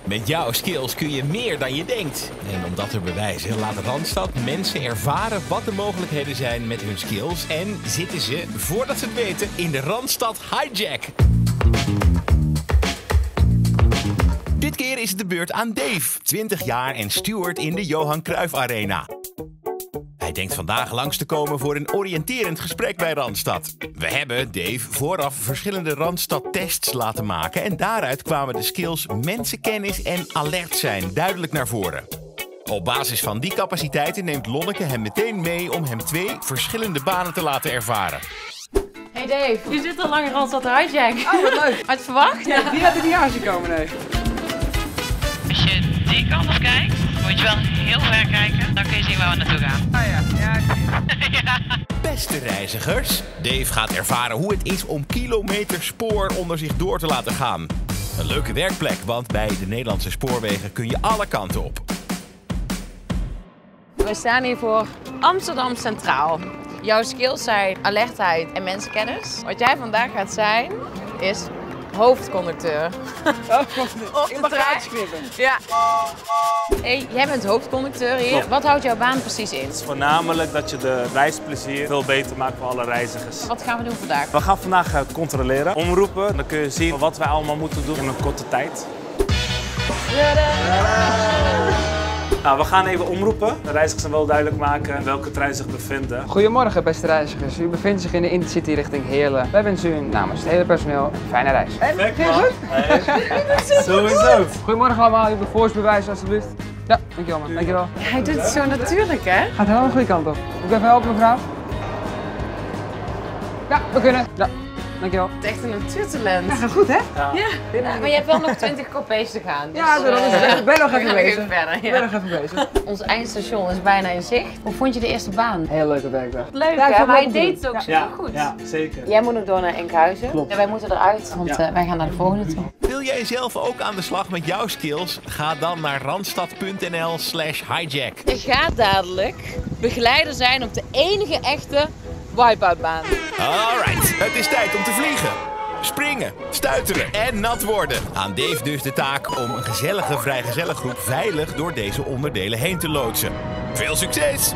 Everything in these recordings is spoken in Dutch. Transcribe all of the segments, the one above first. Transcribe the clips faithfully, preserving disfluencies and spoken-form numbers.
Met jouw skills kun je meer dan je denkt. En om dat te bewijzen laat Randstad mensen ervaren wat de mogelijkheden zijn met hun skills. En zitten ze, voordat ze het weten, in de Randstad Hijack. Dit keer is het de beurt aan Dave, twintig jaar en steward in de Johan Cruijff Arena. Hij denkt vandaag langs te komen voor een oriënterend gesprek bij Randstad. We hebben Dave vooraf verschillende Randstad-tests laten maken en daaruit kwamen de skills mensenkennis en alert zijn duidelijk naar voren. Op basis van die capaciteiten neemt Lonneke hem meteen mee om hem twee verschillende banen te laten ervaren. Hey Dave, je zit al lang in Randstad Hijack. Oh, wat leuk. Had je verwacht? Ja, die had er niet aangekomen, nee. Als je die kant op kijkt, moet je wel heel ver kijken. Dan kun je zien waar we naartoe gaan. Ah ja, ja, ik zie het. Ja. Beste reizigers, Dave gaat ervaren hoe het is om kilometers spoor onder zich door te laten gaan. Een leuke werkplek, want bij de Nederlandse spoorwegen kun je alle kanten op. We staan hier voor Amsterdam Centraal. Jouw skills zijn alertheid en mensenkennis. Wat jij vandaag gaat zijn, is hoofdconducteur. Oh, ik mag trein. eruit knippen. Ja. Hey, jij bent hoofdconducteur hier. Klopt. Wat houdt jouw baan precies in? Voornamelijk dat je de reisplezier veel beter maakt voor alle reizigers. Wat gaan we doen vandaag? We gaan vandaag eh, controleren, omroepen. Dan kun je zien wat wij allemaal moeten doen in een korte tijd. Nou, we gaan even omroepen. De reizigers zijn wel duidelijk maken welke trein zich bevinden. Goedemorgen, beste reizigers. U bevindt zich in de Intercity richting Heerlen. Wij wensen u namens het hele personeel een fijne reis. Perfect, man. Hey. Sowieso. Goedemorgen allemaal, uw vervoersbewijs alsjeblieft. Ja, dankjewel man, dankjewel. Hij doet het zo natuurlijk, hè? Gaat helemaal de goede kant op. Moet ik even helpen, mevrouw? Ja, we kunnen. Ja, dankjewel. Het is echt een natuurtalent. Ja, gaat goed hè? Ja. Ja, maar je hebt wel nog twintig coupés te gaan. Dus, Ja, daarom is het. Ik ben nog we even gaan bezig. even verder. Ik ben Ja. nog even bezig. Ons eindstation is bijna in zicht. Hoe vond je de eerste baan? Heel leuke werkdag. Leuk Ja, ik hè, vond maar het hij leuk deed om het ook te Ja, super goed. ja, zeker. Jij moet nog door naar Enkhuizen. Klopt. En wij moeten eruit, want Ja. uh, wij gaan naar de volgende toe. Wil jij zelf ook aan de slag met jouw skills? Ga dan naar randstad.nl slash hijack. Je gaat dadelijk begeleider zijn op de enige echte wipe-out-baan. Alright, het is tijd om te vliegen. Springen, stuiteren en nat worden. Aan Dave dus de taak om een gezellige vrijgezellengroep veilig door deze onderdelen heen te loodsen. Veel succes!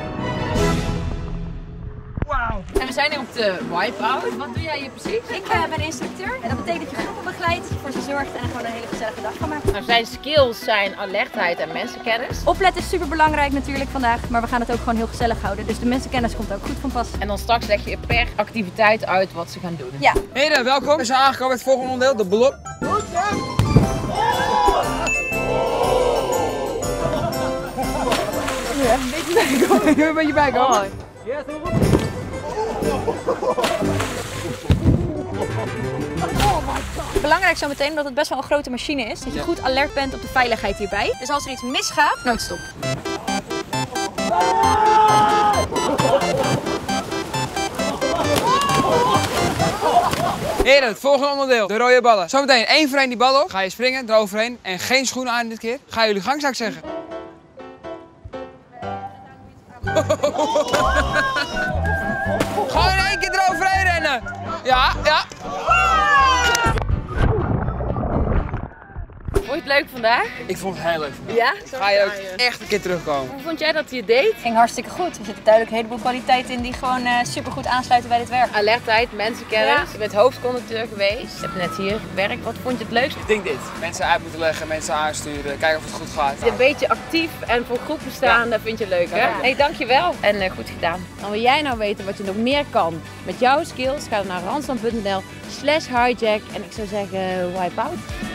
En we zijn hier op de wipe-out. Wat doe jij hier precies? Ik uh, ben instructeur en dat betekent dat je groepen begeleidt, voor ze zorgt en er gewoon een hele gezellige dag van maakt. Nou, zijn skills zijn alertheid en mensenkennis. Opletten is super belangrijk natuurlijk vandaag, maar we gaan het ook gewoon heel gezellig houden. Dus de mensenkennis komt ook goed van pas. En dan straks leg je per activiteit uit wat ze gaan doen. Ja. Heren, welkom. We zijn aangekomen bij het volgende onderdeel, de ballon. Ja, een beetje bijkomen. Ik wil een beetje bijkomen. Belangrijk zo meteen, omdat het best wel een grote machine is, dat je goed alert bent op de veiligheid hierbij. Dus als er iets misgaat, noodstop. Heren, het volgende onderdeel, de rode ballen. Zometeen één voor één die bal op. Ga je springen, eroverheen en geen schoenen aan dit keer. Ga jullie gang, zou ik zeggen. Gewoon in één keer eroverheen rennen. Ja, ja. Vond je het leuk vandaag? Ik vond het heel leuk vandaag. Ja? Ga je ook echt een keer terugkomen. Hoe vond jij dat hij het deed? Ging hartstikke goed. Er zitten duidelijk een heleboel kwaliteiten in die gewoon uh, super goed aansluiten bij dit werk. Alertheid, mensenkennis. Ja. Je bent hoofdconducteur geweest. Je hebt net hier gewerkt. Wat vond je het leukst? Ik denk dit. Mensen uit moeten leggen, mensen aansturen, kijken of het goed gaat. Een beetje actief en voor groepen staan, dat vind je leuk hè? Ja. Hey, dankjewel en uh, goed gedaan. Dan wil jij nou weten wat je nog meer kan met jouw skills? Ga dan naar randstad.nl slash hijack en ik zou zeggen wipe out.